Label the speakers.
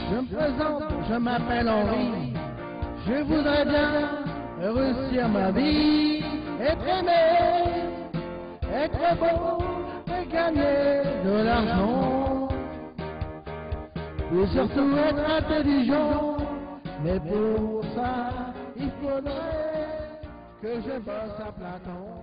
Speaker 1: Je me présente, je m'appelle Henri. Je voudrais bien réussir ma vie, être aimé, être beau et gagner de l'argent. Et surtout être intelligent. Mais pour ça, il faudrait que je bosse à plein temps.